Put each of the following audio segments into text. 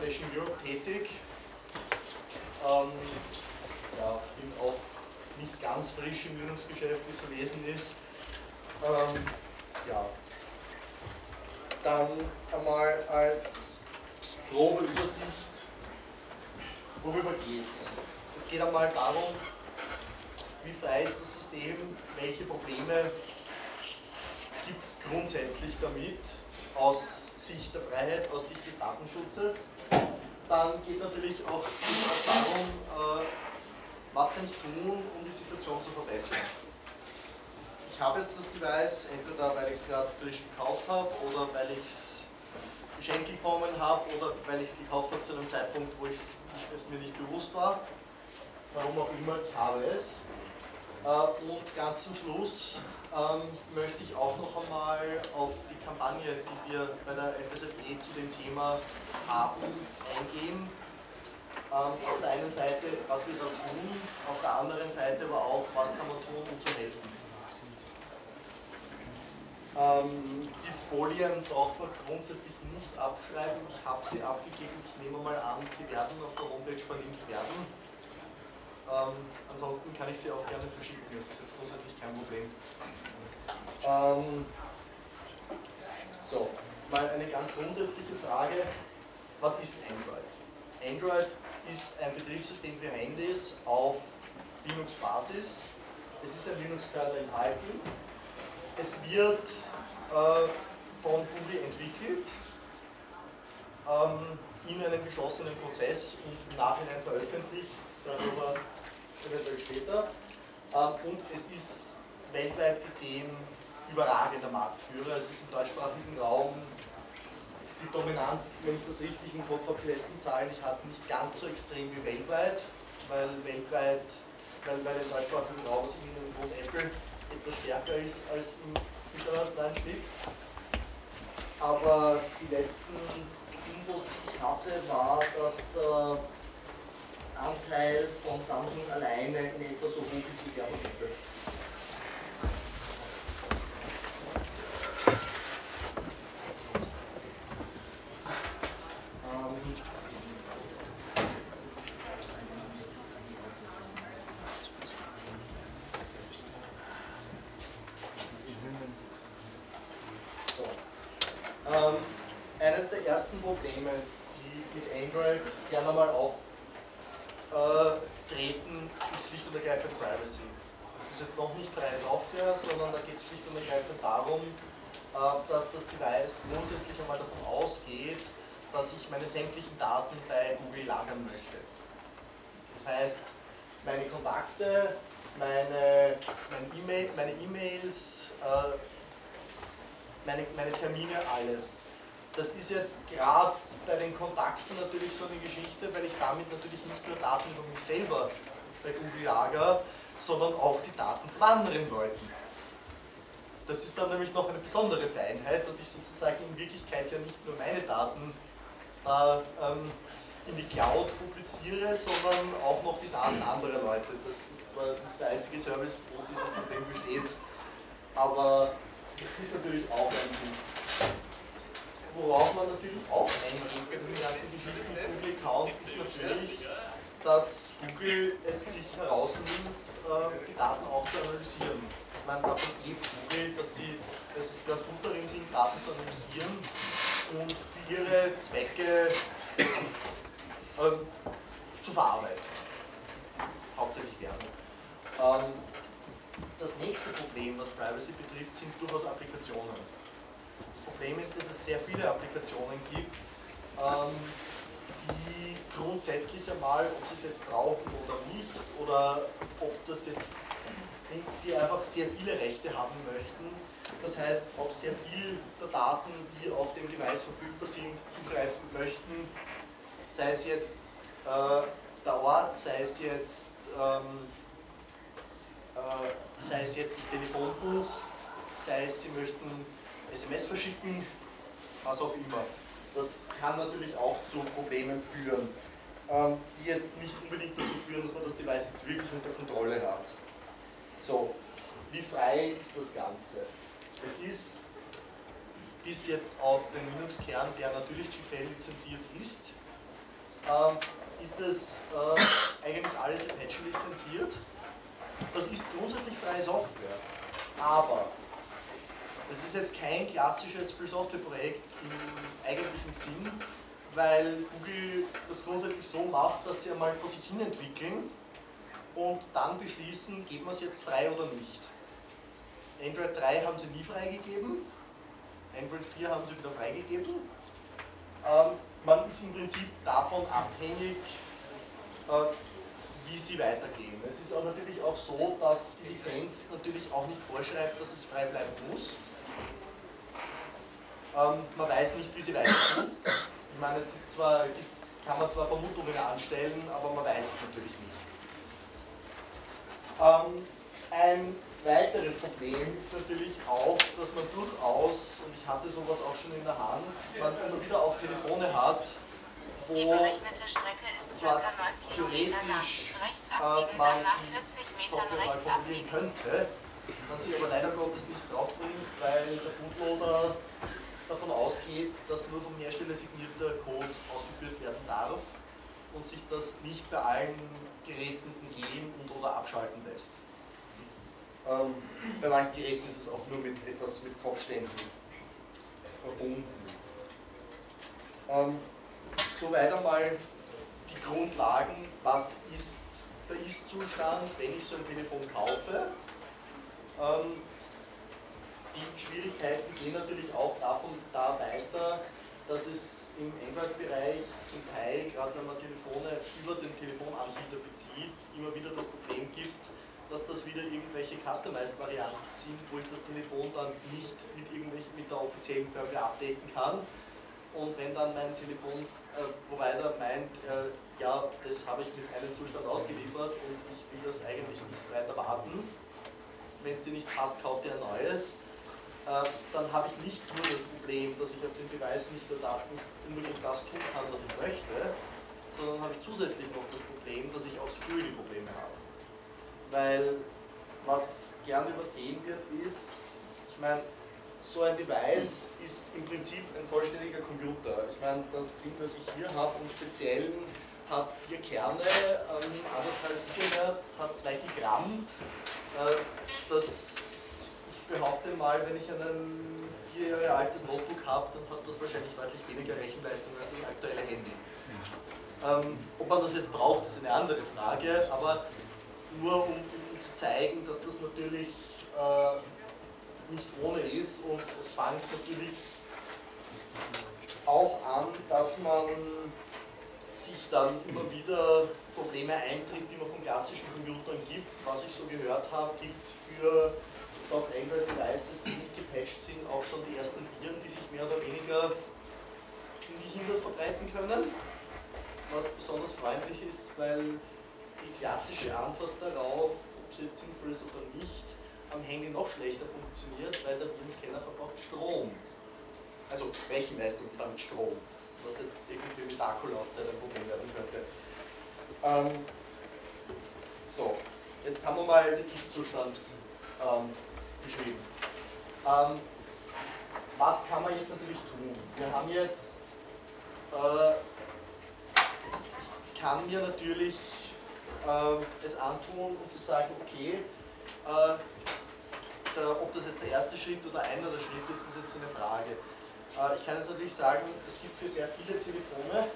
Foundation Europe tätig. Ja, bin auch nicht ganz frisch im Linux-Geschäft, wie zu lesen ist. Ja. Dann einmal als grobe Übersicht, worüber geht's? Es geht einmal darum, wie frei ist das System, welche Probleme gibt es grundsätzlich damit, aus Sicht der Freiheit, aus Sicht des Datenschutzes. Dann geht natürlich auch darum, was kann ich tun, um die Situation zu verbessern. Ich habe jetzt das Device, entweder weil ich es gerade frisch gekauft habe oder weil ich es geschenkt bekommen habe oder weil ich es gekauft habe zu einem Zeitpunkt, wo es mir nicht bewusst war. Warum auch immer, ich habe es. Und ganz zum Schluss möchte ich auch noch einmal auf die Kampagne, die wir bei der FSFE zu dem Thema haben, eingehen. Auf der einen Seite, was wir da tun, auf der anderen Seite aber auch, was kann man tun, um zu helfen. Die Folien braucht man grundsätzlich nicht abschreiben, ich habe sie abgegeben, ich nehme mal an, sie werden auf der Homepage verlinkt werden. Ansonsten kann ich sie auch gerne verschicken, das ist jetzt grundsätzlich kein Problem. So, mal eine ganz grundsätzliche Frage, was ist Android? Android ist ein Betriebssystem für Handys auf Linux-Basis. Es ist ein Linux-Kernel enthalten. Es wird von Google entwickelt, in einem geschlossenen Prozess und im Nachhinein veröffentlicht, darüber eventuell später. Und es ist weltweit gesehen überragender Marktführer. Es ist im deutschsprachigen Raum die Dominanz, wenn ich das richtig im Kopf habe, die letzten Zahlen, ich hatte nicht ganz so extrem wie weltweit, weil im deutschsprachigen Raum aus irgendeinem Grund Apple etwas stärker ist als im internationalen Schnitt. Aber die letzten Infos, die ich hatte, war, dass der Anteil von Samsung alleine in etwa so hoch ist wie der von Apple. Eines der ersten Probleme, die mit Android gerne mal auftreten, ist schlicht und ergreifend Privacy. Das ist jetzt noch nicht freie Software, sondern da geht es schlicht und ergreifend darum, dass das Device grundsätzlich einmal davon ausgeht, dass ich meine sämtlichen Daten bei Google lagern möchte. Das heißt, meine Kontakte, meine E-Mails, meine Termine, alles. Das ist jetzt gerade bei den Kontakten natürlich so eine Geschichte, weil ich damit natürlich nicht nur Daten über mich selber bei Google lagere, sondern auch die Daten von anderen Leuten. Das ist dann nämlich noch eine besondere Feinheit, dass ich sozusagen in Wirklichkeit ja nicht nur meine Daten in die Cloud publiziere, sondern auch noch die Daten anderer Leute. Das ist zwar nicht der einzige Service, wo dieses Problem besteht, aber ist natürlich auch ein Punkt. Worauf man natürlich auch eingeht bei diesen ganzen Geschichten mit Google Account ist natürlich, dass Google es sich herausnimmt, die Daten auch zu analysieren. Ich meine, davon lebt Google, dass sie ganz gut darin sind, Daten zu analysieren und für ihre Zwecke zu verarbeiten. Hauptsächlich Werbung. Das nächste Problem, was Privacy betrifft, sind durchaus Applikationen. Das Problem ist, dass es sehr viele Applikationen gibt, die grundsätzlich einmal, ob sie es jetzt brauchen oder nicht, oder ob das jetzt, die einfach sehr viele Rechte haben möchten. Das heißt, auf sehr viel der Daten, die auf dem Device verfügbar sind, zugreifen möchten, sei es jetzt der Ort, sei es jetzt das Telefonbuch, sei es, Sie möchten SMS verschicken, was auch immer. Das kann natürlich auch zu Problemen führen, die jetzt nicht unbedingt dazu führen, dass man das Device jetzt wirklich unter Kontrolle hat. So, wie frei ist das Ganze? Es ist bis jetzt auf den Linux-Kern, der natürlich GPL lizenziert ist, ist es eigentlich alles Apache lizenziert. Das ist grundsätzlich freie Software, aber es ist jetzt kein klassisches Free-Software-Projekt im eigentlichen Sinn, weil Google das grundsätzlich so macht, dass sie einmal vor sich hin entwickeln und dann beschließen, geben wir es jetzt frei oder nicht. Android 3 haben sie nie freigegeben, Android 4 haben sie wieder freigegeben. Man ist im Prinzip davon abhängig, wie sie weitergehen. Es ist aber natürlich auch so, dass die Lizenz natürlich auch nicht vorschreibt, dass es frei bleiben muss. Man weiß nicht, wie sie weitergehen. Ich meine, es ist zwar, kann man zwar Vermutungen anstellen, aber man weiß es natürlich nicht. Ein weiteres Problem ist natürlich auch, dass man durchaus, und ich hatte sowas auch schon in der Hand, man immer wieder auch Telefone hat, wo die berechnete Strecke ist zwar ca. 9 Kilometer lang. theoretisch Rechts abbiegen, man dann nach die 40 Metern Software mal rechts formulieren abbiegen. könnte, man sie aber leider Gottes nicht draufbringt, weil der Bootloader davon ausgeht, dass nur vom Hersteller signierter Code ausgeführt werden darf und sich das nicht bei allen Geräten umgehen und oder abschalten lässt. Bei manchen Geräten ist es auch nur mit etwas mit Kopfständen verbunden. Soweit einmal die Grundlagen, was ist der Ist-Zustand, wenn ich so ein Telefon kaufe. Die Schwierigkeiten gehen natürlich auch da weiter, dass es im Android-Bereich zum Teil, gerade wenn man Telefone über den Telefonanbieter bezieht, immer wieder das Problem gibt, dass das wieder irgendwelche Customized-Varianten sind, wo ich das Telefon dann nicht mit der offiziellen Firmware updaten kann. Und wenn dann mein Telefonprovider meint, ja, das habe ich mit einem Zustand ausgeliefert und ich will das eigentlich nicht weiter warten, wenn es dir nicht passt, kauf dir ein neues, dann habe ich nicht nur das Problem, dass ich auf dem Device nicht unbedingt das tun kann, was ich möchte, sondern habe ich zusätzlich noch das Problem, dass ich auch Security-Probleme habe. Weil was gern übersehen wird ist, ich meine, so ein Device ist im Prinzip ein vollständiger Computer. Ich meine, das Ding, das ich hier habe, im Speziellen hat 4 Kerne, 1,5 GHz, hat 2 Gigramm. Ich behaupte mal, wenn ich ein 4 Jahre altes Notebook habe, dann hat das wahrscheinlich deutlich weniger Rechenleistung als das aktuelle Handy. Ob man das jetzt braucht, ist eine andere Frage, aber nur um zu zeigen, dass das natürlich nicht ohne ist, und es fängt natürlich auch an, dass man sich dann immer wieder Probleme eintritt, die man von klassischen Computern gibt. Was ich so gehört habe, gibt es für auch Android-Devices, die nicht gepatcht sind, auch schon die ersten Viren, die sich mehr oder weniger ungehindert verbreiten können. Was besonders freundlich ist, weil die klassische Antwort darauf, ob es jetzt sinnvoll ist oder nicht, am Handy noch schlechter funktioniert, weil der Virenscanner verbraucht Strom. Also Rechenleistung damit Strom, was jetzt irgendwie mit Akkulaufzeit ein Problem werden könnte. So, jetzt haben wir mal den Ist-Zustand beschrieben. Was kann man jetzt natürlich tun? Wir haben jetzt, ich kann mir natürlich es antun, um zu sagen, okay, ob das jetzt der erste Schritt oder einer der Schritte ist, ist jetzt so eine Frage. Ich kann jetzt natürlich sagen, es gibt für sehr viele Telefone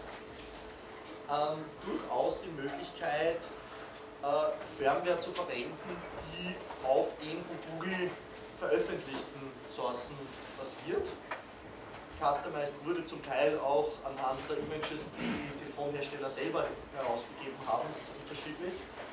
durchaus die Möglichkeit, Firmware zu verwenden, die auf den von Google veröffentlichten Sourcen basiert. Customized wurde zum Teil auch anhand der Images, die die Telefonhersteller selber herausgegeben haben, das ist unterschiedlich.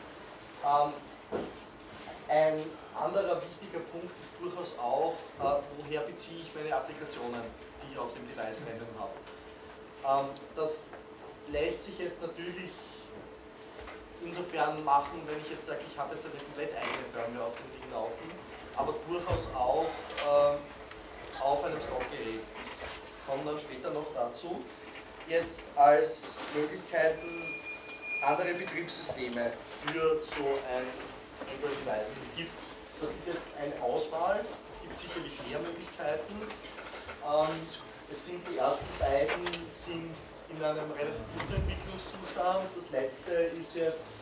Ein anderer wichtiger Punkt ist durchaus auch, woher beziehe ich meine Applikationen, die ich auf dem Device rennen habe. Das lässt sich jetzt natürlich insofern machen, wenn ich jetzt sage, ich habe jetzt eine komplett eigene Firmware auf dem Ding laufen, aber durchaus auch auf einem Stockgerät. Ich komme dann später noch dazu. Jetzt als Möglichkeiten andere Betriebssysteme für so ein Android-Device. Das ist jetzt eine Auswahl, es gibt sicherlich mehr Möglichkeiten. Die ersten beiden sind in einem relativ guten Entwicklungszustand. Das letzte ist jetzt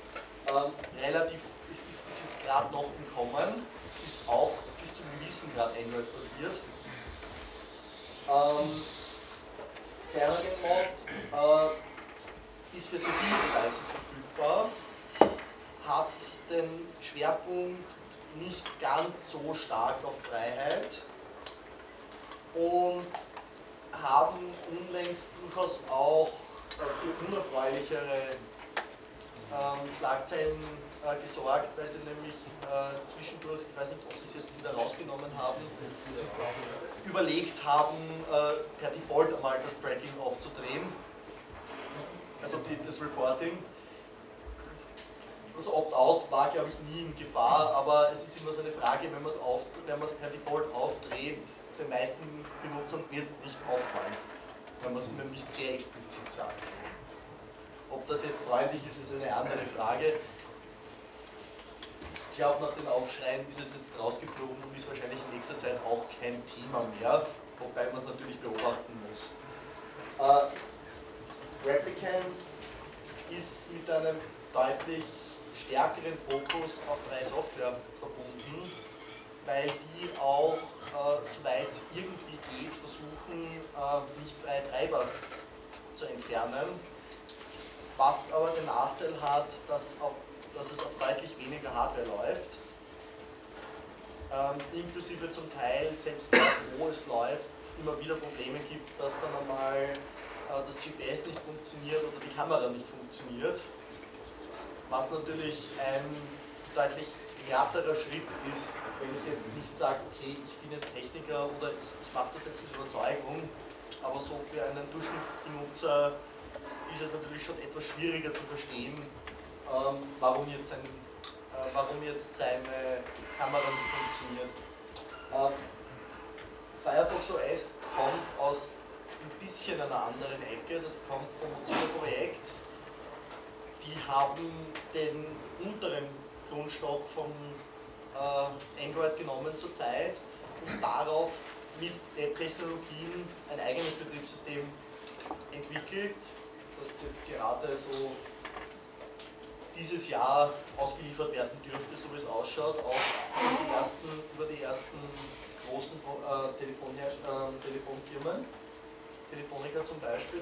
ist jetzt gerade noch im Kommen. Ist auch bis zum gewissen Grad Android basiert. CyanogenMod ist für sehr viele Devices verfügbar, hat den Schwerpunkt nicht ganz so stark auf Freiheit und haben unlängst durchaus auch für unerfreulichere Schlagzeilen gesorgt, weil sie nämlich zwischendurch, ich weiß nicht, ob sie es jetzt wieder rausgenommen haben, überlegt haben, per Default einmal das Tracking aufzudrehen, also das Reporting. Das Opt-out war, glaube ich, nie in Gefahr, aber es ist immer so eine Frage, wenn man es per Default aufdreht, den meisten Benutzern wird es nicht auffallen, wenn man es ihnen nicht sehr explizit sagt. Ob das jetzt freundlich ist, ist eine andere Frage. Ich glaube, nach den Aufschreien ist es jetzt rausgeflogen und ist wahrscheinlich in nächster Zeit auch kein Thema mehr, wobei man es natürlich beobachten muss. Replicant ist mit einem deutlich stärkeren Fokus auf freie Software verbunden, weil die auch, soweit es irgendwie geht, versuchen, nicht freie Treiber zu entfernen, was aber den Nachteil hat, dass es auf deutlich weniger Hardware läuft, inklusive zum Teil, selbst dort, wo es läuft, immer wieder Probleme gibt, dass dann einmal das GPS nicht funktioniert oder die Kamera nicht funktioniert, was natürlich ein deutlich härterer Schritt ist, wenn ich jetzt nicht sage, okay, ich bin jetzt Techniker oder ich mache das jetzt aus Überzeugung, aber so für einen Durchschnittsbenutzer ist es natürlich schon etwas schwieriger zu verstehen, warum jetzt seine Kamera nicht funktioniert. Firefox OS kommt aus ein bisschen einer anderen Ecke, das kommt vom Mozilla-Projekt. Die haben den unteren Grundstock von Android genommen zurzeit und darauf mit Web-Technologien ein eigenes Betriebssystem entwickelt, das jetzt gerade so dieses Jahr ausgeliefert werden dürfte, so wie es ausschaut, auch über die ersten großen Telefonfirmen, Telefonica zum Beispiel.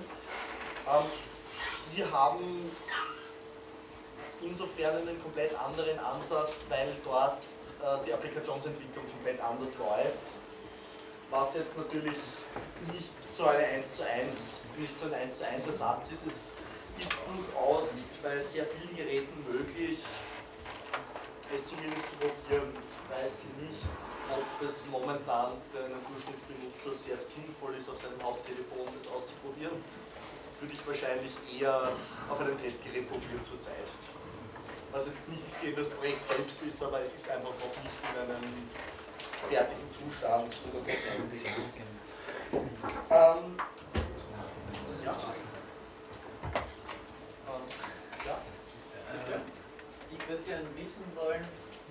Die haben insofern einen komplett anderen Ansatz, weil dort die Applikationsentwicklung komplett anders läuft, was jetzt natürlich nicht so eine 1:1 Ersatz ist. Es ist durchaus bei sehr vielen Geräten möglich, es zumindest zu probieren. Ich weiß nicht, ob es momentan für einen Durchschnittsbenutzer sehr sinnvoll ist, auf seinem Haupttelefon das auszuprobieren. Das würde ich wahrscheinlich eher auf einem Testgerät probieren zurzeit. Was jetzt nichts gegen das Projekt selbst ist, aber es ist einfach noch nicht in einem fertigen Zustand. Ich würde gerne wissen wollen,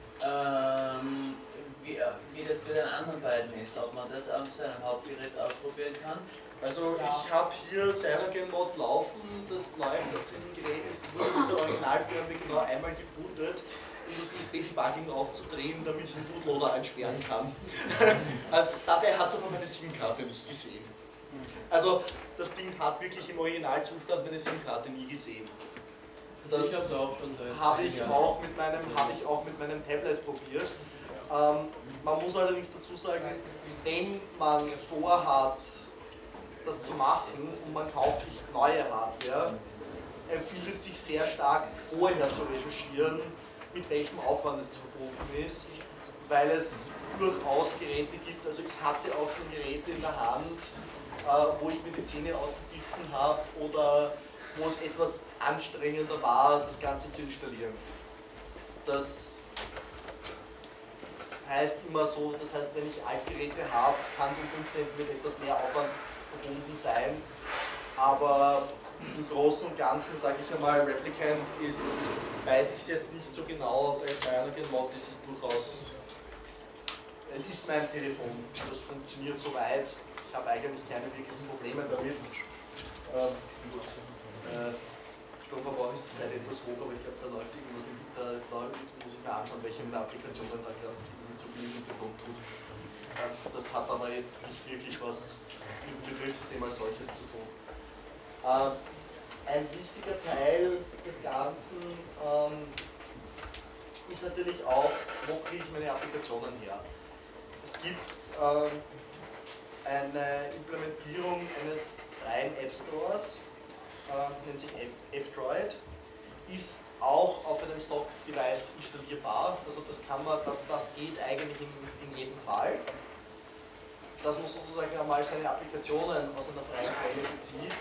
wie das bei den anderen beiden ist, ob man das auf seinem Hauptgerät ausprobieren kann. Also ich habe hier CyanogenMod laufen, das läuft auf dem Gerät, es wurde mit der Originalfirmware genau einmal gebootet, um das USB-Debugging aufzudrehen, damit ich den Bootloader einsperren kann. Dabei hat es aber meine SIM-Karte nicht gesehen. Also das Ding hat wirklich im Originalzustand meine SIM-Karte nie gesehen. Das habe ich auch mit meinem Tablet probiert. Man muss allerdings dazu sagen, wenn man vorhat, das zu machen und man kauft sich neue Hardware, empfiehlt es sich sehr stark vorher zu recherchieren, mit welchem Aufwand es verbunden ist, weil es durchaus Geräte gibt, also ich hatte auch schon Geräte in der Hand, wo ich mir die Zähne ausgebissen habe oder wo es etwas anstrengender war, das Ganze zu installieren. Das heißt immer so, das heißt, wenn ich Altgeräte habe, kann es unter Umständen mit etwas mehr Aufwand verbunden sein, aber im Großen und Ganzen, sage ich einmal, Replicant ist, weiß ich es jetzt nicht so genau, bei CyanogenMod ist es durchaus, es ist mein Telefon, das funktioniert soweit, ich habe eigentlich keine wirklichen Probleme damit Stromverbrauch ist zurzeit etwas hoch, aber ich glaube, da läuft irgendwas im Hintergrund. Da muss ich mir anschauen, welche meiner Applikationen da gerade zu viel im Hintergrund tut. Das hat aber jetzt nicht wirklich was mit dem Betriebssystem als solches zu tun. Ein wichtiger Teil des Ganzen ist natürlich auch, wo kriege ich meine Applikationen her. Es gibt eine Implementierung eines freien App Stores, nennt sich F-Droid, ist auch auf einem Stock-Device installierbar, also das geht eigentlich in jedem Fall. Dass man sozusagen einmal seine Applikationen aus einer freien Quelle bezieht,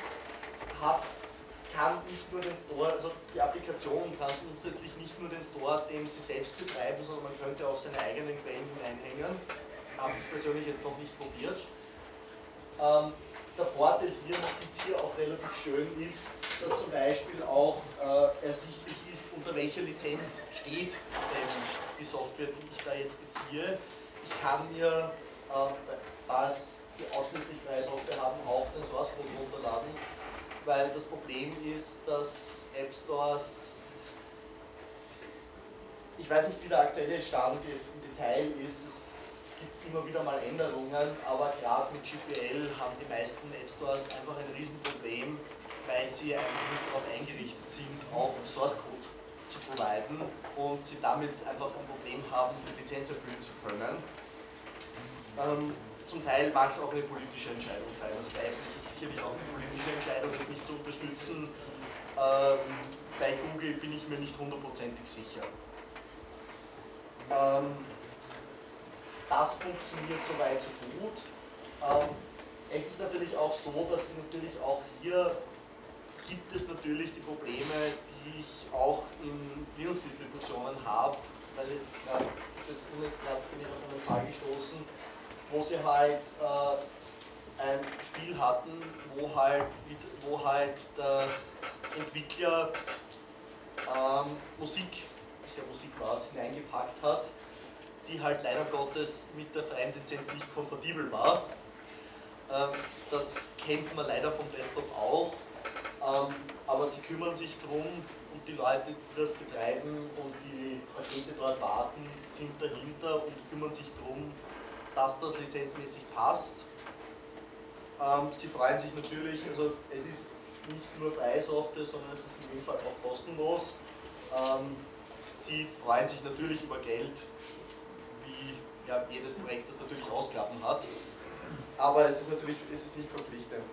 kann nicht nur den Store, also die Applikation kann zusätzlich nicht nur den Store, den sie selbst betreiben, sondern man könnte auch seine eigenen Quellen hineinhängen. Habe ich persönlich jetzt noch nicht probiert. Der Vorteil hier, man sieht es hier auch relativ schön, ist, dass zum Beispiel auch ersichtlich ist, unter welcher Lizenz steht die Software, die ich da jetzt beziehe. Ich kann mir, falls Sie ausschließlich freie Software haben, auch den Source Code runterladen, weil das Problem ist, dass App Stores, ich weiß nicht, wie der aktuelle Stand jetzt im Detail ist, es gibt immer wieder mal Änderungen, aber gerade mit GPL haben die meisten App Stores einfach ein Riesenproblem, weil sie einfach nicht darauf eingerichtet sind, auch Source Code zu providen und sie damit einfach ein Problem haben, die Lizenz erfüllen zu können. Zum Teil mag es auch eine politische Entscheidung sein. Also bei Apple ist es sicherlich auch eine politische Entscheidung, das nicht zu unterstützen. Bei Google bin ich mir nicht hundertprozentig sicher. Das funktioniert soweit so gut. Es ist natürlich auch so, dass sie natürlich auch hier gibt es natürlich die Probleme, die ich auch in Linux-Distributionen habe, weil jetzt gerade bin ich auf einen Fall gestoßen, wo sie halt ein Spiel hatten, wo halt der Entwickler Musik war es, hineingepackt hat, die halt leider Gottes mit der freien Lizenz nicht kompatibel war. Das kennt man leider vom Desktop auch, aber sie kümmern sich darum und die Leute, die das betreiben und die Pakete dort warten, sind dahinter und kümmern sich darum, dass das lizenzmäßig passt. Sie freuen sich natürlich, also es ist nicht nur freie Software, sondern es ist in jedem Fall auch kostenlos. Sie freuen sich natürlich über Geld, wie ja, jedes Projekt das natürlich Ausgaben hat, aber es ist nicht verpflichtend.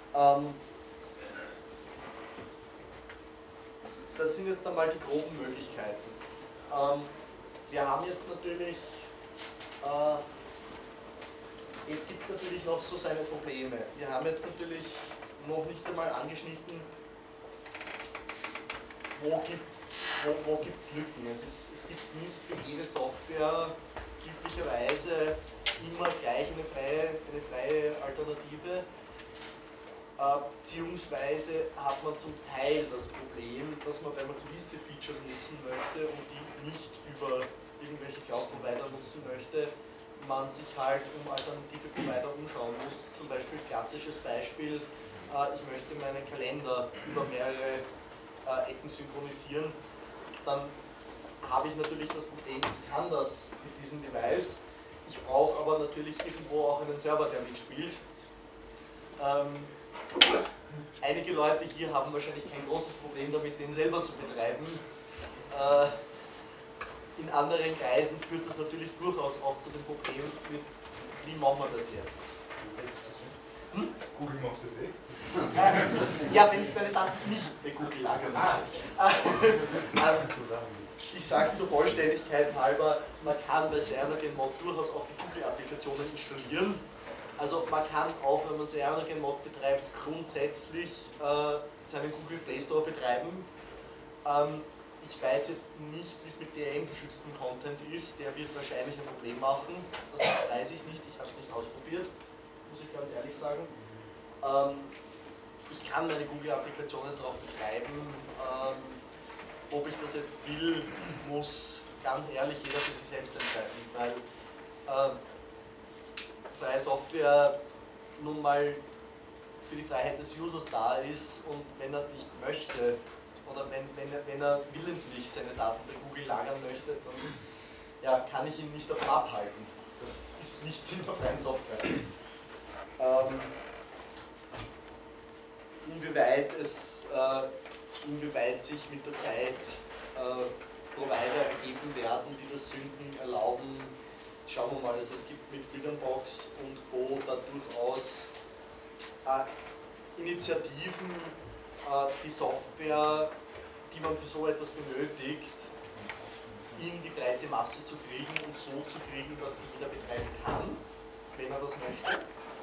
Das sind jetzt einmal die groben Möglichkeiten. Wir haben jetzt natürlich jetzt gibt es natürlich noch so seine Probleme. Wir haben jetzt natürlich noch nicht einmal angeschnitten, wo gibt's Lücken. Es gibt nicht für jede Software üblicherweise immer gleich eine freie Alternative. Beziehungsweise hat man zum Teil das Problem, dass man, wenn man gewisse Features nutzen möchte und die nicht über irgendwelche Cloud-Provider nutzen möchte, man sich halt um alternative Provider umschauen muss. Zum Beispiel klassisches Beispiel, ich möchte meinen Kalender über mehrere Ecken synchronisieren, dann habe ich natürlich das Problem, ich kann das mit diesem Device, ich brauche aber natürlich irgendwo auch einen Server, der mitspielt. Einige Leute hier haben wahrscheinlich kein großes Problem damit, den selber zu betreiben. In anderen Kreisen führt das natürlich durchaus auch zu dem Problem mit, wie machen wir das jetzt? Google macht das eh. Ja, wenn ich meine Daten nicht bei Google lagern will. Ich sage es zur Vollständigkeit halber, man kann bei CyanogenMod durchaus auch die Google-Applikationen installieren. Also man kann auch, wenn man CyanogenMod betreibt, grundsätzlich seinen Google Play Store betreiben. Ich weiß jetzt nicht, wie es mit DRM-geschützten Content ist, der wird wahrscheinlich ein Problem machen. Das weiß ich nicht, ich habe es nicht ausprobiert, muss ich ganz ehrlich sagen. Ich kann meine Google-Applikationen darauf betreiben. Ob ich das jetzt will, muss ganz ehrlich jeder für sich selbst entscheiden, weil freie Software nun mal für die Freiheit des Users da ist und wenn er nicht möchte oder wenn er willentlich seine Daten bei Google lagern möchte, dann ja, kann ich ihn nicht davon abhalten. Das ist nicht Sinn der freien Software. Inwieweit sich mit der Zeit Provider ergeben werden, die das Sünden erlauben, schauen wir mal. Also es gibt mit Freedombox und Co. da durchaus Initiativen, die Software, die man für so etwas benötigt, in die breite Masse zu kriegen und so zu kriegen, dass sie jeder betreiben kann, wenn er das möchte.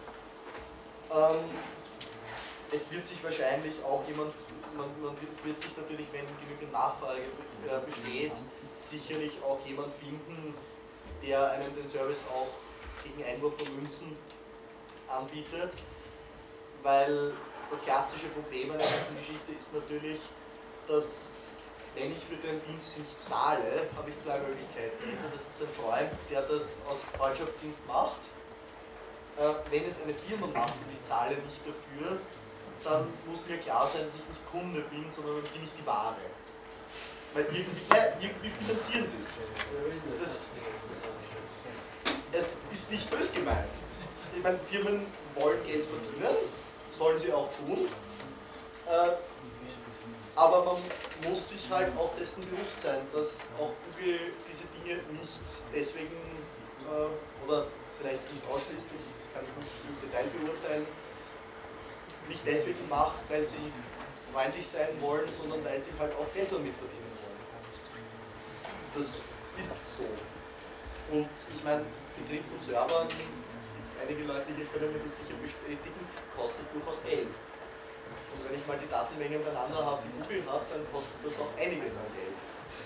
Es wird sich wahrscheinlich auch es wird sich natürlich, wenn genügend Nachfrage besteht, sicherlich auch jemand finden, der einem den Service auch gegen Einwurf von Münzen anbietet, weil das klassische Problem an der ganzen Geschichte ist natürlich, dass wenn ich für den Dienst nicht zahle, habe ich zwei Möglichkeiten. Entweder das ist ein Freund, der das aus Freundschaftsdienst macht. Wenn es eine Firma macht und ich zahle nicht dafür, dann muss mir klar sein, dass ich nicht Kunde bin, sondern dann bin ich die Ware. Weil irgendwie finanzieren sie es. Es ist nicht böse gemeint. Ich meine, Firmen wollen Geld verdienen, sollen sie auch tun. Aber man muss sich halt auch dessen bewusst sein, dass auch Google diese Dinge nicht deswegen, oder vielleicht nicht ausschließlich, kann ich nicht im Detail beurteilen, nicht deswegen macht, weil sie freundlich sein wollen, sondern weil sie halt auch Geld damit verdienen wollen. Das ist so. Und ich meine, Betrieb von Servern, einige Leute hier können mir das sicher bestätigen, kostet durchaus Geld. Und wenn ich mal die Datenmengen beieinander habe, die Google hat, dann kostet das auch einiges an Geld.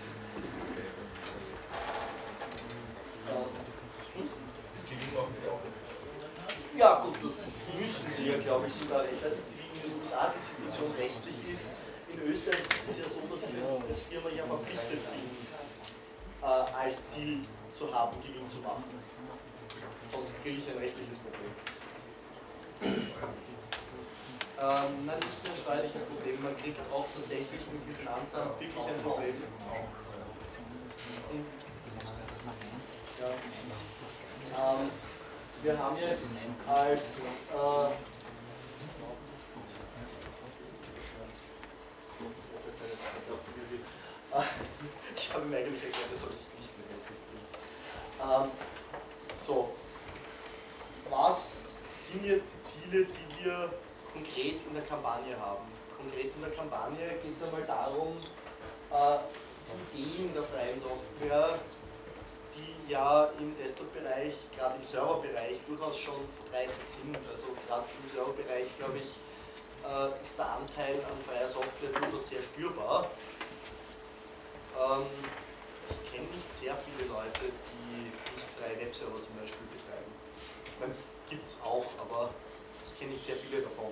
Ja gut, das müssen sie ja, glaube ich, sogar. Ich weiß nicht, wie in den USA die Situation rechtlich ist. In Österreich ist es ja so, dass ich als Firma ja verpflichtet bin, als Ziel zu haben, Gewinn zu machen. Sonst kriege ich ein rechtliches Problem. Nein, nicht nur ein steuerliches Problem, man kriegt auch tatsächlich mit dem Finanzamt wirklich ein Problem. Und, ja, wir haben jetzt als ich habe mir eigentlich erklärt, das soll sich nicht mit jetzt bringen. So, was sind jetzt die Ziele, die wir konkret in der Kampagne haben? Konkret in der Kampagne geht es einmal darum, die Ideen der freien Software, die ja im Desktop-Bereich, gerade im Serverbereich durchaus schon verbreitet sind. Also gerade im Serverbereich, glaube ich, ist der Anteil an freier Software durchaus sehr spürbar. Ich kenne nicht sehr viele Leute, die nicht freie Webserver zum Beispiel betreiben. Ich meine, gibt es auch, aber ich kenne nicht sehr viele davon.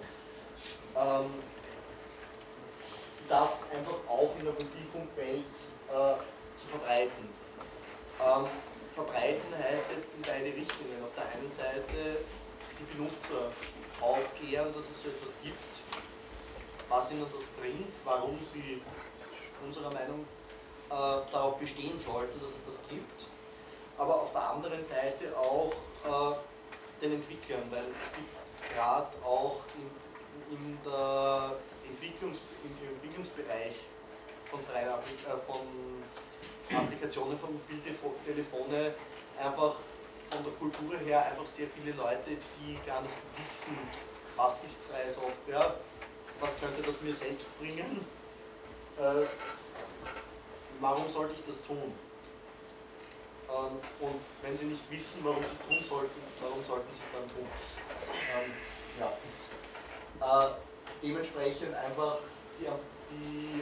Das einfach auch in der Mobilfunkwelt zu verbreiten. Verbreiten heißt jetzt in beide Richtungen. Auf der einen Seite die Benutzer aufklären, dass es so etwas gibt, was ihnen das bringt, warum sie unserer Meinung darauf bestehen sollten, dass es das gibt. Aber auf der anderen Seite auch den Entwicklern, weil es gibt gerade auch im Entwicklungsbereich von freien Applikationen von Mobiltelefone einfach von der Kultur her einfach sehr viele Leute, die gar nicht wissen, was ist freie Software, was könnte das mir selbst bringen, warum sollte ich das tun? Und wenn sie nicht wissen, warum sie es tun sollten, warum sollten sie es dann tun? Dementsprechend einfach die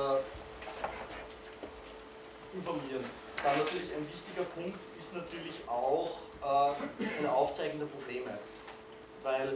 informieren. Dann natürlich ein wichtiger Punkt ist natürlich auch ein Aufzeigen der Probleme, weil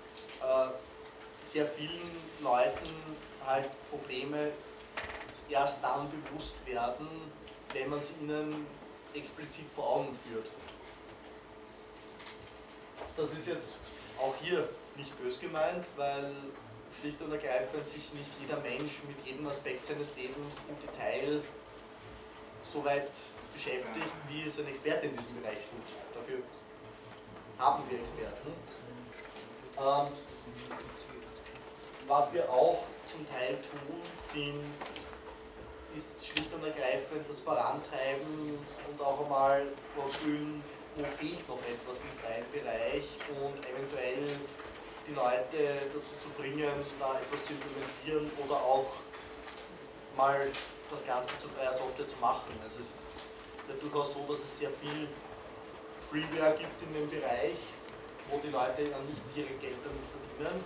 sehr vielen Leuten halt Probleme erst dann bewusst werden, wenn man sie ihnen explizit vor Augen führt. Das ist jetzt Auch hier nicht bös gemeint, weil schlicht und ergreifend sich nicht jeder Mensch mit jedem Aspekt seines Lebens im Detail so weit beschäftigt, wie es ein Experte in diesem Bereich tut. Dafür haben wir Experten. Was wir auch zum Teil tun, ist schlicht und ergreifend das Vorantreiben und auch einmal vorfühlen, wo fehlt noch etwas im freien Bereich und eventuell die Leute dazu zu bringen, da etwas zu implementieren oder auch mal das Ganze zu freier Software zu machen. Also es ist ja durchaus so, dass es sehr viel Freeware gibt in dem Bereich, wo die Leute dann nicht direkt Geld damit verdienen,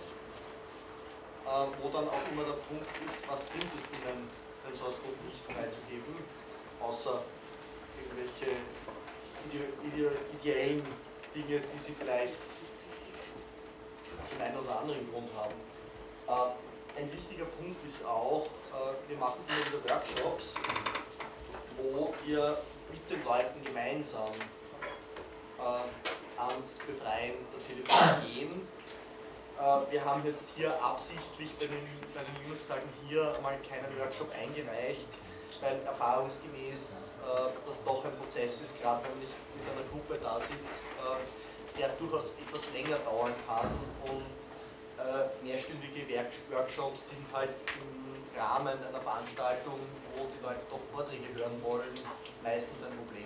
wo dann auch immer der Punkt ist, was bringt es ihnen, den Source Code nicht freizugeben, außer irgendwelche ideellen Dinge, die sie vielleicht aus dem einen oder anderen Grund haben. Ein wichtiger Punkt ist auch, wir machen immer wieder Workshops, wo wir mit den Leuten gemeinsam ans Befreien der Telefone gehen. Wir haben jetzt hier absichtlich bei den Linux-Tagen hier mal keinen Workshop eingereicht, weil erfahrungsgemäß das doch ein Prozess ist, gerade wenn ich mit einer Gruppe da sitze, der durchaus etwas länger dauern kann und mehrstündige Workshops sind halt im Rahmen einer Veranstaltung, wo die Leute doch Vorträge hören wollen, meistens ein Problem.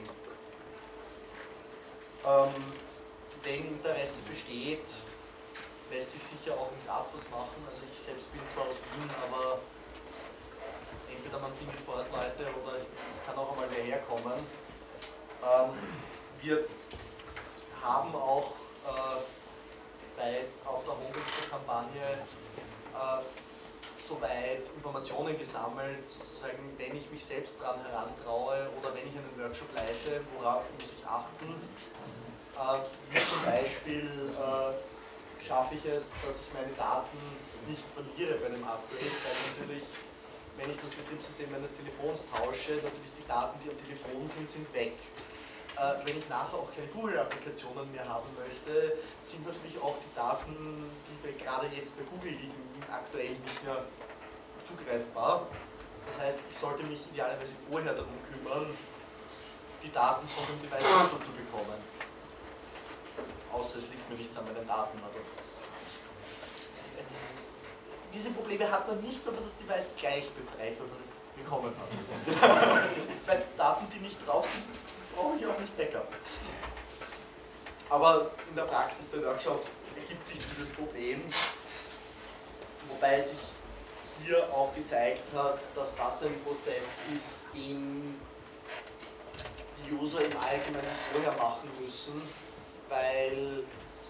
Wenn Interesse besteht, lässt sich sicher auch in Graz was machen. Also ich selbst bin zwar aus Wien, aber entweder man findet vor Ort Leute oder ich kann auch einmal hierher kommen. Wir haben auch auf der Homepage der Kampagne soweit Informationen gesammelt, sozusagen, wenn ich mich selbst daran herantraue oder wenn ich einen Workshop leite, worauf muss ich achten. Wie zum Beispiel schaffe ich es, dass ich meine Daten nicht verliere bei einem Upgrade, weil natürlich, wenn ich das Betriebssystem meines Telefons tausche, natürlich die Daten, die am Telefon sind weg. Wenn ich nachher auch keine Google-Applikationen mehr haben möchte, sind natürlich auch die Daten, die gerade jetzt bei Google liegen, aktuell nicht mehr zugreifbar. Das heißt, ich sollte mich idealerweise vorher darum kümmern, die Daten von dem Device zu bekommen. Außer es liegt mir nichts an meinen Daten. Aber diese Probleme hat man nicht, wenn man das Device gleich befreit, wenn man es bekommen hat. Bei Daten, die nicht drauf sind, brauche ich auch nicht Backup. Aber in der Praxis der Workshops ergibt sich dieses Problem, wobei sich hier auch gezeigt hat, dass das ein Prozess ist, den die User im Allgemeinen vorher machen müssen, weil,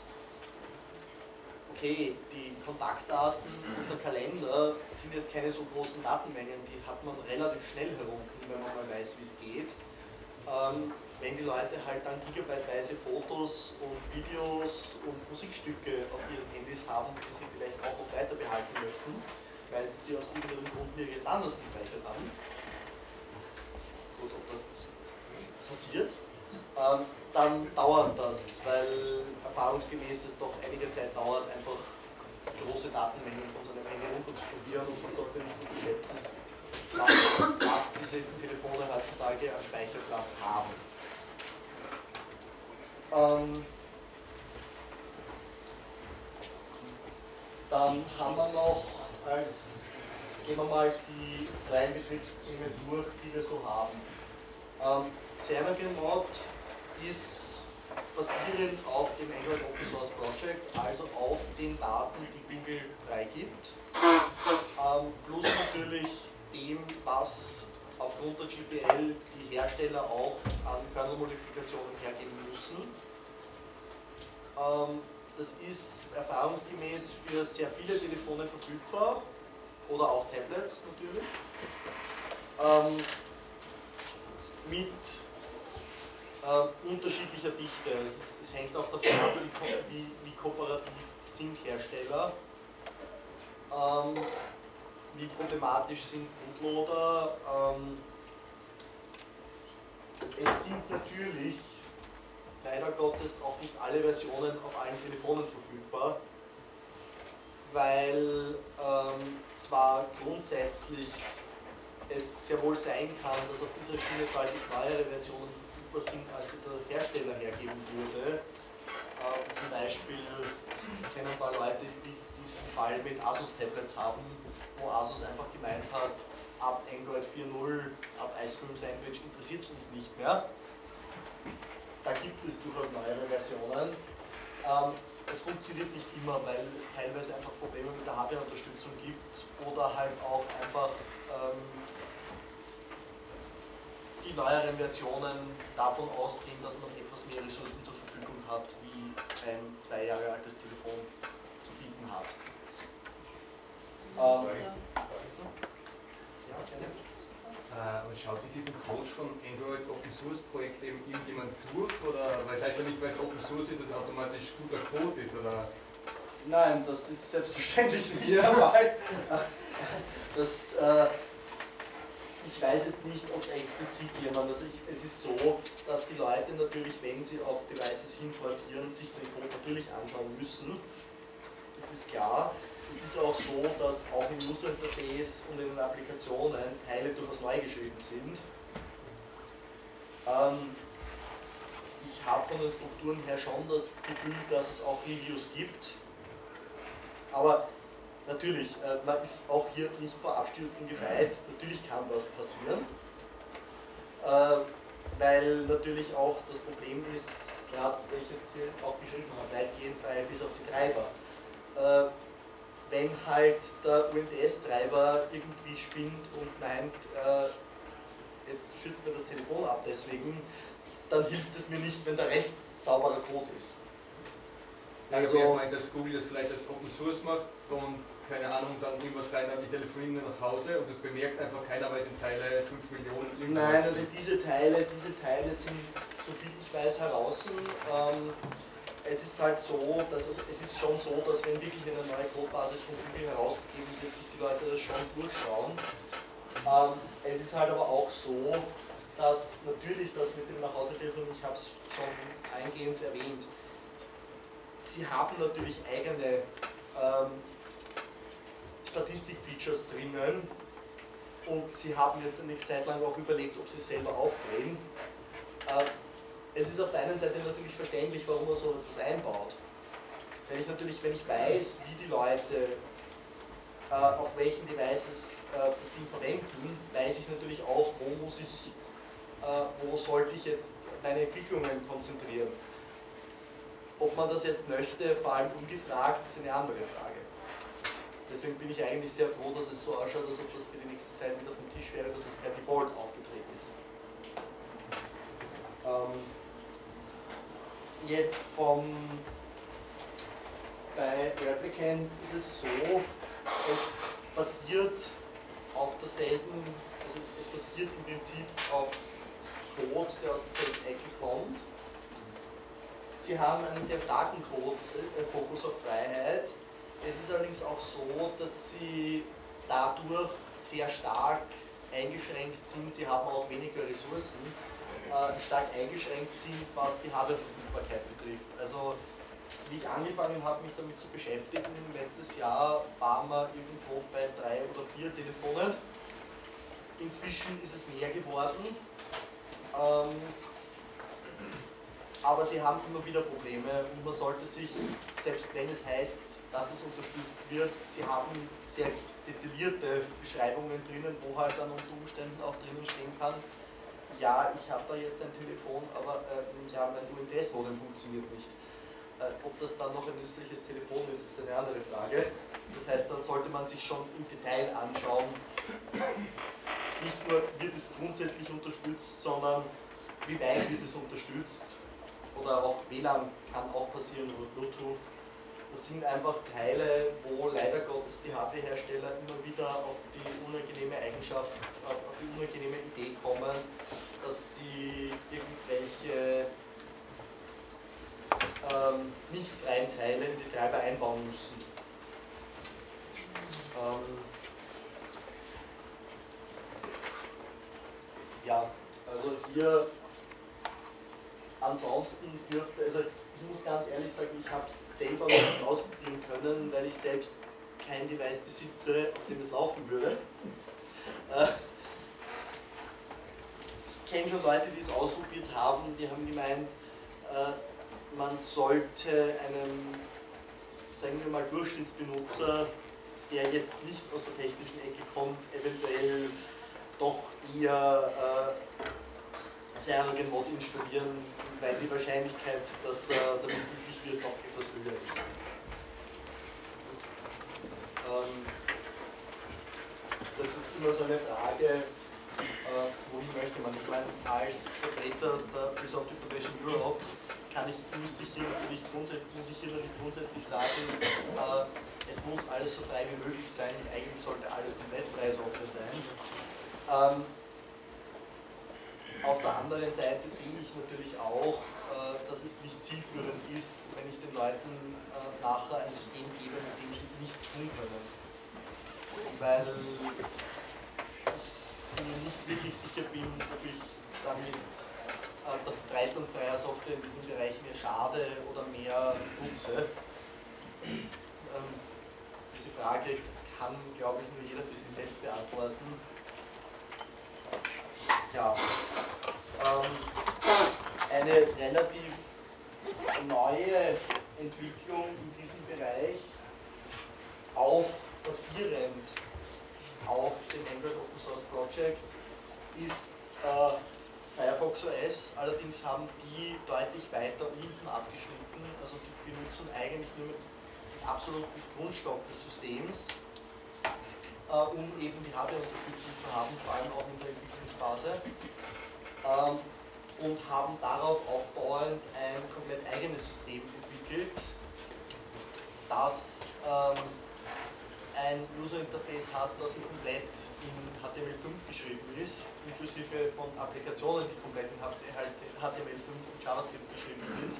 okay, die Kontaktdaten und der Kalender sind jetzt keine so großen Datenmengen, die hat man relativ schnell herunter, wenn man mal weiß, wie es geht. Wenn die Leute halt dann gigabyteweise Fotos und Videos und Musikstücke auf ihren Handys haben, die sie vielleicht auch noch weiter behalten möchten, weil sie sie aus irgendeinem Grund nirgends anders gespeichert haben. Gut, ob das passiert. Dann dauert das, weil erfahrungsgemäß es doch einige Zeit dauert, einfach große Datenmengen von so einem Handy runterzukopieren und man sollte nicht unterschätzen, was diese Telefone heutzutage an Speicherplatz haben. Dann haben wir noch, gehen wir mal die freien Betriebssysteme durch, die wir so haben. CyanogenMod ist basierend auf dem Android Open Source Project, also auf den Daten, die Google freigibt, plus natürlich dem, was aufgrund der GPL die Hersteller auch an Kernel-Modifikationen hergeben müssen. Das ist erfahrungsgemäß für sehr viele Telefone verfügbar oder auch Tablets natürlich. Mit unterschiedlicher Dichte. Es hängt auch davon ab, wie kooperativ sind Hersteller, wie problematisch sind Bootloader. Es sind natürlich leider Gottes auch nicht alle Versionen auf allen Telefonen verfügbar, weil zwar grundsätzlich es sehr wohl sein kann, dass auf dieser Schiene deutlich neuere Versionen verfügbar sind, als sie der Hersteller hergeben würde. Zum Beispiel kennen ein paar Leute, die diesen Fall mit Asus-Tablets haben, wo Asus einfach gemeint hat, ab Android 4.0, ab Ice Cream Sandwich interessiert es uns nicht mehr. Da gibt es durchaus neuere Versionen. Es funktioniert nicht immer, weil es teilweise einfach Probleme mit der Hardware-Unterstützung gibt oder halt auch einfach die neueren Versionen davon ausgehen, dass man etwas mehr Ressourcen zur Verfügung hat, wie ein 2 Jahre altes Telefon zu bieten hat. Ja, gerne. Und schaut sich diesen Code von Android Open Source Projekt eben irgendjemand durch? Oder weil es heißt ja nicht, weil es Open Source ist, dass es automatisch guter Code ist? Oder? Nein, das ist selbstverständlich nicht der Fall. Ich weiß jetzt nicht, ob explizit jemand, also es ist so, dass die Leute natürlich, wenn sie auf Devices hinportieren, sich den Code natürlich anschauen müssen. Das ist klar. Es ist auch so, dass auch im User Interface und in den Applikationen Teile durchaus neu geschrieben sind. Ich habe von den Strukturen her schon das Gefühl, dass es auch Reviews gibt. Aber natürlich, man ist auch hier nicht vor Abstürzen gefeit. Natürlich kann das passieren. Weil natürlich auch das Problem ist, gerade wie ich jetzt hier auch beschrieben habe, weitgehend frei bis auf die Treiber. Wenn halt der UMTS-Treiber irgendwie spinnt und meint, jetzt schützt mir das Telefon ab deswegen, dann hilft es mir nicht, wenn der Rest sauberer Code ist. Also, ich meine, dass Google das vielleicht als Open Source macht und keine Ahnung, dann irgendwas rein, die telefonieren nach Hause und das bemerkt einfach keiner, weil es in Zeile 5 Millionen irgendwo. Nein, also diese Teile sind, soviel ich weiß, heraus. Es ist halt so, dass es ist schon so, dass wenn wirklich eine neue Codebasis von Google herausgegeben wird, sich die Leute das schon durchschauen. Es ist halt aber auch so, dass natürlich das mit dem Nachhausetelefon, ich habe es schon eingehend erwähnt, sie haben natürlich eigene Statistik-Features drinnen und sie haben jetzt eine Zeit lang auch überlegt, ob sie es selber aufdrehen. Es ist auf der einen Seite natürlich verständlich, warum man so etwas einbaut. Wenn ich weiß, wie die Leute auf welchen Devices das Ding verwenden, weiß ich natürlich auch, wo sollte ich jetzt meine Entwicklungen konzentrieren. Ob man das jetzt möchte, vor allem ungefragt, ist eine andere Frage. Deswegen bin ich eigentlich sehr froh, dass es so ausschaut, als ob das für die nächste Zeit wieder vom Tisch wäre, dass es per Default aufgetreten ist. Jetzt bei Replicant ist es so, es basiert auf derselben, also es basiert im Prinzip auf Code, der aus derselben Ecke kommt. Sie haben einen sehr starken Fokus auf Freiheit. Es ist allerdings auch so, dass sie dadurch sehr stark eingeschränkt sind. Sie haben auch weniger Ressourcen, stark eingeschränkt sind, was die Hardwareverfügbarkeit betrifft. Also, wie ich angefangen habe, mich damit zu beschäftigen, letztes Jahr waren wir irgendwo bei 3 oder 4 Telefonen. Inzwischen ist es mehr geworden. Aber sie haben immer wieder Probleme und man sollte sich, selbst wenn es heißt, dass es unterstützt wird, sie haben sehr detaillierte Beschreibungen drinnen, wo halt dann unter Umständen auch drinnen stehen kann, ja, ich habe da jetzt ein Telefon, aber ja, mein UMTS-Modem funktioniert nicht. Ob das dann noch ein nützliches Telefon ist, ist eine andere Frage. Das heißt, da sollte man sich schon im Detail anschauen, nicht nur wird es grundsätzlich unterstützt, sondern wie weit wird es unterstützt. Oder auch WLAN kann auch passieren oder Bluetooth. Das sind einfach Teile, wo leider Gottes die Hardwarehersteller immer wieder auf die unangenehme Eigenschaft, auf die unangenehme Idee kommen, dass sie irgendwelche nicht freien Teile in die Treiber einbauen müssen. Ja, also hier ansonsten dürfte, also ich muss ganz ehrlich sagen, ich habe es selber noch nicht ausprobieren können, weil ich selbst kein Device besitze, auf dem es laufen würde. Ich kenne schon Leute, die es ausprobiert haben, die haben gemeint, man sollte einem, sagen wir mal, Durchschnittsbenutzer, der jetzt nicht aus der technischen Ecke kommt, eventuell doch eher CyanogenMod installieren, weil die Wahrscheinlichkeit, dass er damit glücklich wird, noch etwas höher ist. Das ist immer so eine Frage, wohin möchte man? Ich meine, als Vertreter der Free Software Foundation Europe muss ich hier natürlich grundsätzlich sagen, es muss alles so frei wie möglich sein. Eigentlich sollte alles komplett freie Software sein. Auf der anderen Seite sehe ich natürlich auch, dass es nicht zielführend ist, wenn ich den Leuten nachher ein System gebe, mit dem sie nichts tun können. Weil ich mir nicht wirklich sicher bin, ob ich damit der Verbreitung freier Software in diesem Bereich mehr schade oder mehr nutze. Diese Frage kann, glaube ich, nur jeder für sich selbst beantworten. Ja, eine relativ neue Entwicklung in diesem Bereich, auch basierend auf dem Android Open Source Project, ist Firefox OS. Allerdings haben die deutlich weiter unten abgeschnitten, also die benutzen eigentlich nur den absoluten Grundstock des Systems, um eben die Hardware-Unterstützung zu haben, vor allem auch in der Entwicklungsphase, und haben darauf aufbauend ein komplett eigenes System entwickelt, das ein User-Interface hat, das komplett in HTML5 geschrieben ist, inklusive von Applikationen, die komplett in HTML5 und JavaScript geschrieben sind.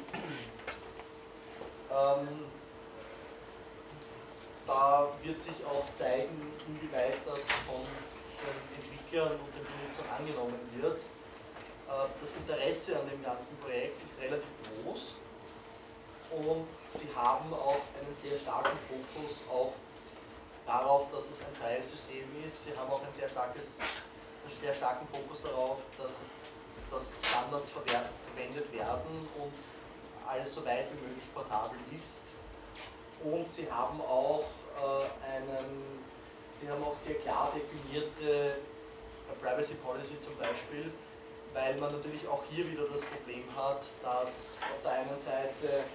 Da wird sich auch zeigen, inwieweit das von den Entwicklern und den Benutzern angenommen wird. Das Interesse an dem ganzen Projekt ist relativ groß und sie haben auch einen sehr starken Fokus darauf, dass es ein freies System ist. Sie haben auch einen sehr starken Fokus darauf, dass Standards verwendet werden und alles so weit wie möglich portabel ist. Und sie haben auch sehr klar definierte Privacy Policy zum Beispiel, weil man natürlich auch hier wieder das Problem hat, dass auf der einen Seite,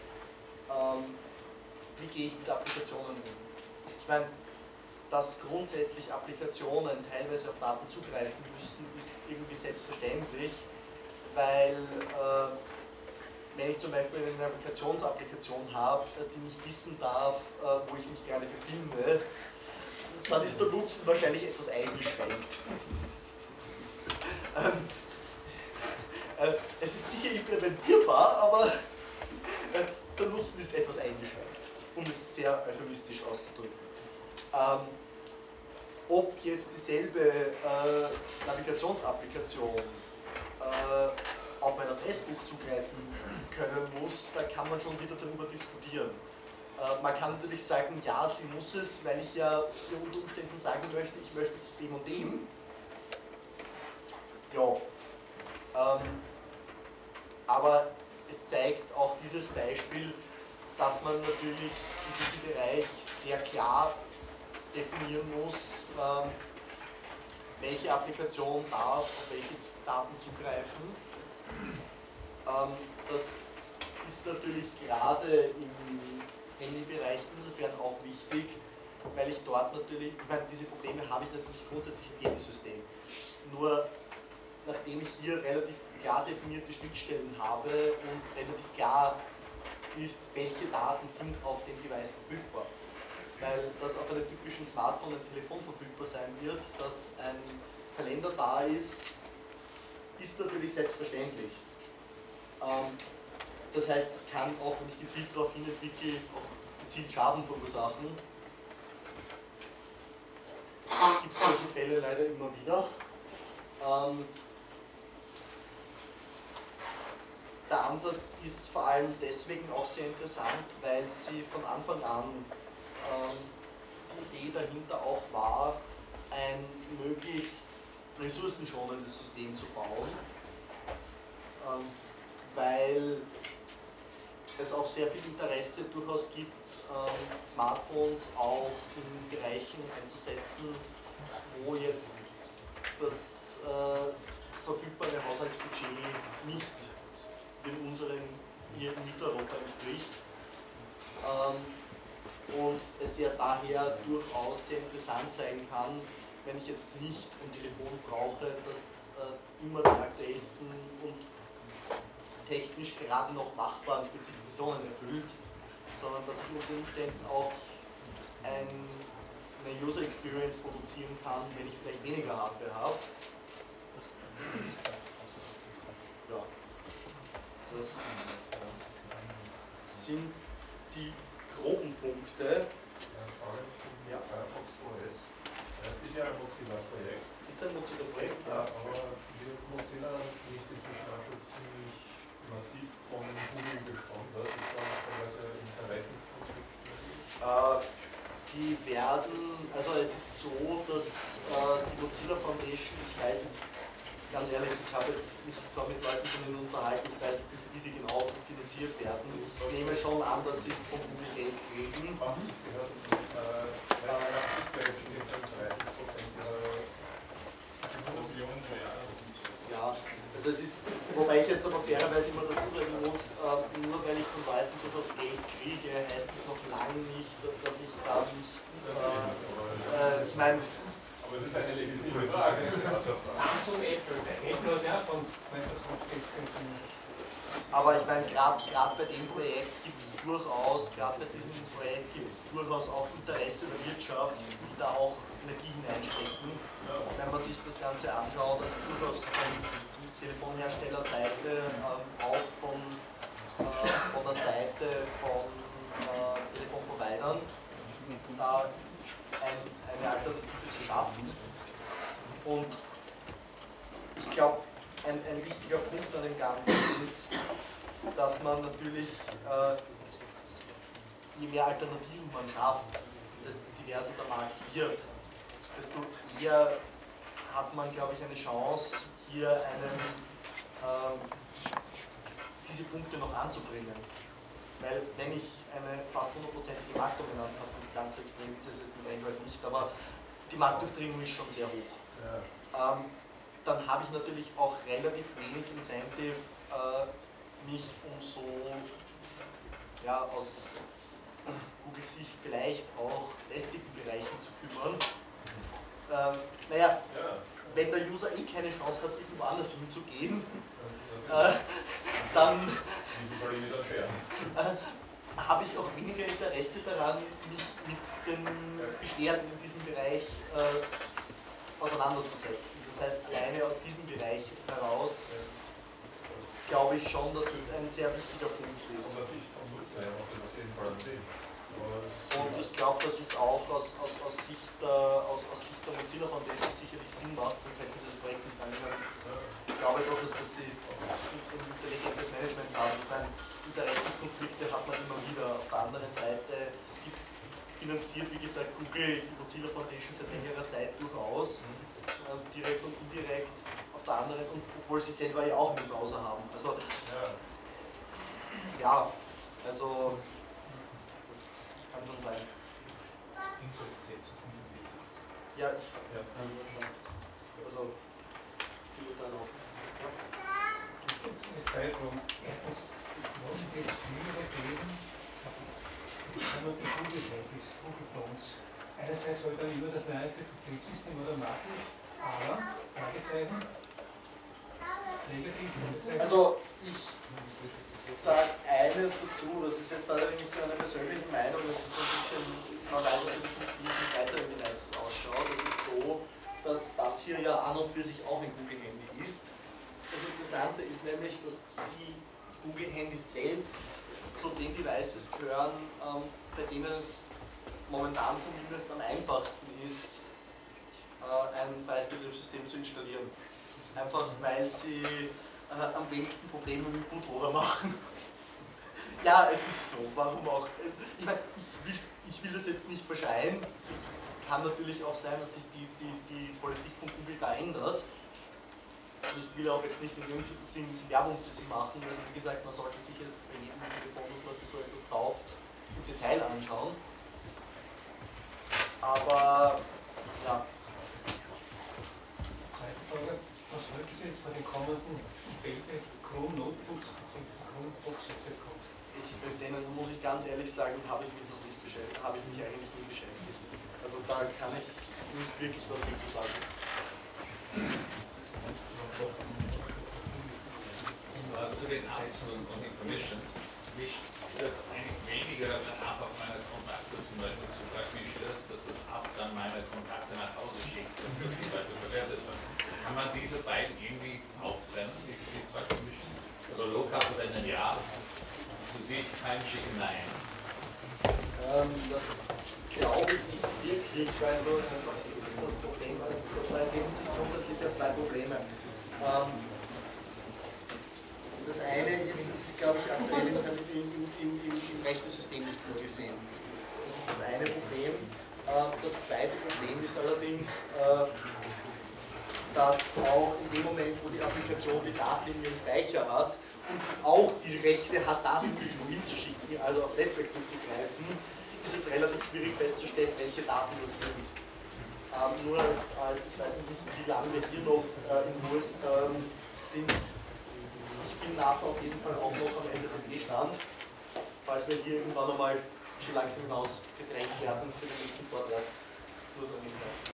wie gehe ich mit Applikationen um? Ich meine, dass grundsätzlich Applikationen teilweise auf Daten zugreifen müssen, ist irgendwie selbstverständlich, weil wenn ich zum Beispiel eine Navigationsapplikation habe, die nicht wissen darf, wo ich mich gerade befinde, dann ist der Nutzen wahrscheinlich etwas eingeschränkt. Es ist sicher implementierbar, aber der Nutzen ist etwas eingeschränkt, um es sehr euphemistisch auszudrücken. Ob jetzt dieselbe Navigationsapplikation auf mein Adressbuch zugreifen können muss, da kann man schon wieder darüber diskutieren. Man kann natürlich sagen, ja, sie muss es, weil ich ja hier unter Umständen sagen möchte, ich möchte zu dem und dem. Ja. Aber es zeigt auch dieses Beispiel, dass man natürlich in diesem Bereich sehr klar definieren muss, welche Applikation darf auf welche Daten zugreifen. Das ist natürlich gerade im Handybereich insofern auch wichtig, weil ich dort natürlich, ich meine, diese Probleme habe ich natürlich grundsätzlich auf jedem System. Nur nachdem ich hier relativ klar definierte Schnittstellen habe und relativ klar ist, welche Daten sind auf dem Device verfügbar. Weil das auf einem typischen Smartphone und Telefon verfügbar sein wird, dass ein Kalender da ist natürlich selbstverständlich. Das heißt, ich kann auch, wenn ich gezielt darauf hin entwickle, auch gezielt Schaden verursachen. Es gibt solche Fälle leider immer wieder. Der Ansatz ist vor allem deswegen auch sehr interessant, weil sie von Anfang an die Idee dahinter auch war, ein möglichst ressourcenschonendes System zu bauen, weil es auch sehr viel Interesse durchaus gibt, Smartphones auch in Bereichen einzusetzen, wo jetzt das verfügbare Haushaltsbudget nicht in unserem hier in Mitteleuropa entspricht. Und es ja daher durchaus sehr interessant sein kann, wenn ich jetzt nicht ein Telefon brauche, das immer die aktuellsten und technisch gerade noch machbaren Spezifikationen erfüllt, sondern dass ich unter Umständen auch eine User Experience produzieren kann, wenn ich vielleicht weniger Hardware habe. Ja, das sind die groben Punkte. Ja. Firefox OS ist ja ein Mozilla-Projekt. Ist ein Mozilla-Projekt, ja. Aber wird Mozilla nicht diesen Startschutz ziemlich massiv von Google gesponsert? Ist da teilweise Interessenskonflikt? Die werden, also es ist so, dass die Mozilla Foundation, ich weiß jetzt ganz ehrlich, ich habe jetzt mich zwar mit Leuten von ihnen unterhalten, ich weiß jetzt nicht, wie sie genau finanziert werden. Ich nehme schon an, dass sie von Google Geld kriegen. Ja, also es ist, wobei ich jetzt aber fairerweise immer dazu sagen muss, nur weil ich von Leuten durchaus Geld kriege, heißt es noch lange nicht, dass ich da nicht, ich meine, aber das ist eine legitime Frage. Samsung, Apple, der Apple hat ja von Microsoft Geld gekriegt. Aber ich meine, gerade bei dem Projekt gibt es durchaus, gerade bei diesem Projekt gibt es durchaus auch Interesse der Wirtschaft, die da auch Energie hineinstecken. Wenn man sich das Ganze anschaut, also durchaus von Telefonherstellerseite, auch von der Seite von Telefonprovidern, da eine Alternative zu schaffen. Und ich glaube, ein wichtiger Punkt an dem Ganzen ist, dass man natürlich, je mehr Alternativen man schafft, desto diverser der Markt wird, desto eher hat man, glaube ich, eine Chance, hier diese Punkte noch anzubringen. Weil wenn ich eine fast 100%ige Marktdominanz habe, und ganz so extrem ist es jetzt mit Android nicht, aber die Marktdurchdringung ist schon sehr hoch. Ja. Dann habe ich natürlich auch relativ wenig Incentive, mich um so, ja, aus Googles Sicht vielleicht auch lästigen Bereichen zu kümmern. Naja, wenn der User eh keine Chance hat, irgendwo anders hinzugehen, dann habe ich auch weniger Interesse daran, mich mit den Beschwerden in diesem Bereich auseinanderzusetzen. Das heißt, alleine aus diesem Bereich heraus glaube ich schon, dass es ein sehr wichtiger Punkt ist. Von der Sicht vom Nutzer macht das auf jeden Fall Sinn. Und ich glaube, dass es auch aus Sicht der Mozilla Foundation sicherlich Sinn macht, sonst hätten sie das Projekt nicht angenommen. Ich glaube doch, dass sie ein intelligentes Management haben. Ich meine, Interessenskonflikte hat man immer wieder. Auf der anderen Seite finanziert, wie gesagt, Google die Mozilla Foundation seit längerer Zeit durchaus, direkt und indirekt. Auf der anderen, und obwohl sie selber ja auch einen Browser haben. Also, ja, also das kann schon sein. Ja, also die dann auch. Es gibt zwei Fragen. Erstens, was wird früher geben, wenn man die Google-Handys, Google-Phones, einerseits halt dann über das Live Betriebssystem oder Marken, aber Fragezeichen, negativ, Fragezeichen. Also ich sage eines dazu, das ist jetzt allerdings eine persönliche Meinung, das ist ein bisschen, man weiß natürlich nicht, wie es mit weiteren Devices ausschaut. Es ist so, dass das hier ja an und für sich auch ein Google-Handy ist. Das Interessante ist nämlich, dass die Google-Handys selbst zu den Devices gehören, bei denen es momentan zumindest am einfachsten ist, ein freies Betriebssystem zu installieren. Einfach weil sie am wenigsten Probleme mit Bootloader machen. Ja, es ist so, warum auch? Ich meine, ich will das jetzt nicht verschreien. Es kann natürlich auch sein, dass sich die Politik von Google da ändert. Und ich will auch jetzt nicht in irgendeinem Sinn Werbung für sie machen. Also wie gesagt, man sollte sich jetzt bei jedem Telefon, das man für so etwas kauft, im Detail anschauen. Aber, ja. Zweite Frage, was halten Sie jetzt von den kommenden Intel Chrome Notebooks bzw. Chromebooks, was das kommt? Mit denen muss ich ganz ehrlich sagen, habe ich mich noch nicht beschäftigt, habe ich mich eigentlich nie beschäftigt. Also da kann ich nicht wirklich was dazu sagen. Zu den Apps und den Permissions. Mich stört es eigentlich weniger, dass ein App auf meine Kontakte zum Beispiel zugreift. Mich stört es, dass das App dann meine Kontakte nach Hause schickt und das zum Beispiel verwertet wird. Kann man diese beiden irgendwie auftrennen, die zwei Permissions? Also Local verwenden ja, so sehe ich kein Schicken Nein. Das glaube ich nicht wirklich, weil das Problem, also da ergeben sich grundsätzlich ja zwei Probleme. Das eine ist, es ist glaube ich aktuell im Rechtesystem nicht vorgesehen. Das ist das eine Problem. Das zweite Problem ist allerdings, dass auch in dem Moment, wo die Applikation die Daten in ihrem Speicher hat und sie auch die Rechte hat, Daten irgendwo hinzuschicken, also auf Netzwerk zuzugreifen, ist es relativ schwierig festzustellen, welche Daten das sind. Nur als ich weiß nicht, wie lange wir hier noch in US sind. Ich bin nachher auf jeden Fall auch noch am NSFE-Stand, falls wir hier irgendwann einmal schon langsam hinaus gedrängt werden für den nächsten Vortrag.